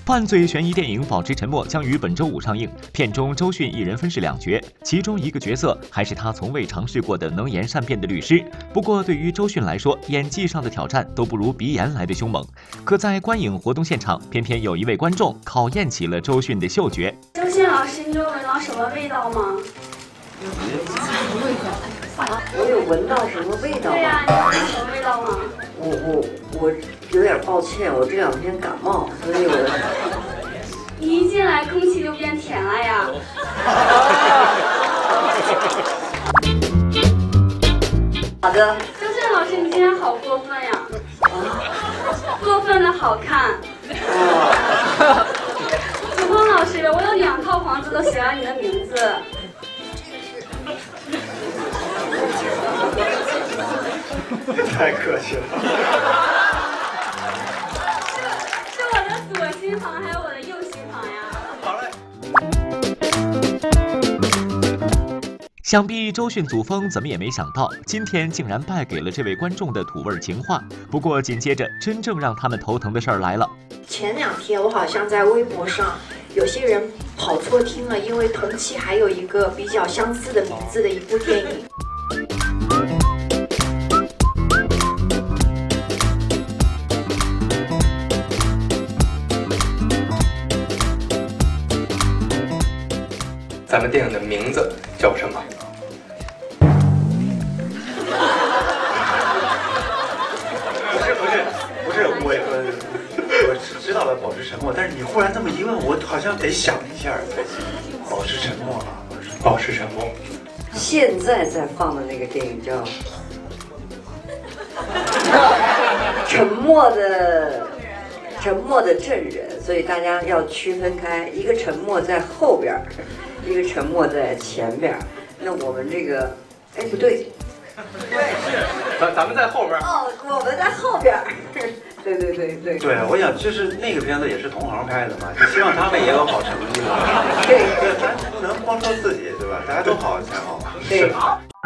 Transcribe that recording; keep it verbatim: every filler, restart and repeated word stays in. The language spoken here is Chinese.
犯罪悬疑电影《保持沉默》将于本周五上映。片中周迅一人分饰两角，其中一个角色还是他从未尝试过的能言善辩的律师。不过，对于周迅来说，演技上的挑战都不如鼻炎来的凶猛。可在观影活动现场，偏偏有一位观众考验起了周迅的嗅觉。 周迅老师，你有闻到什么味道吗？ 我有闻到什么味道吗？ 对呀、啊，你闻到什么味道吗？ 我我我有点抱歉，我这两天感冒，所以我。 你一进来空气就变甜了呀！ 好的。 周迅老师，你今天好过分呀！啊、过分的好看。哦。子枫老师，我有两套房子都写了你的名字。 太客气了。 是我的左心房，还有我的右心房呀。 好嘞。 想必周迅祖峰怎么也没想到，今天竟然败给了这位观众的土味情话。不过紧接着，真正让他们头疼的事儿来了。 前两天我好像在微博上，有些人跑错听了，因为同期还有一个比较相似的名字的一部电影。 咱们电影的名字叫什么？ 不是不是不是，我我我是知道了保持沉默，但是你忽然这么一问，我好像得想一下才行。保持沉默啊， 保持沉默。 现在在放的那个电影叫《沉默的沉默的证人》，所以大家要区分开，一个沉默在后边，一个沉默在前边。那我们这个，哎，不对， 咱咱们在后边。 哦，我们在后边。对对对对。 对，我想就是那个片子也是同行拍的嘛，就希望他们也有好成绩嘛。 对， 对，咱不能光说自己，对吧？大家都好才好。 对。